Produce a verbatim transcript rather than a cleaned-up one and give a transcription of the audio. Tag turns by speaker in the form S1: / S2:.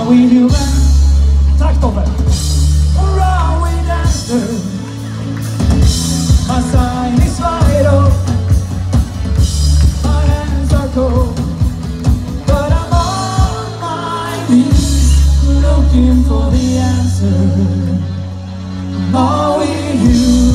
S1: Are we human? Tack Tobbe! Or are we dancers? My sign is vital. My hands are cold, but I'm on my knees looking for the answer. Are we human?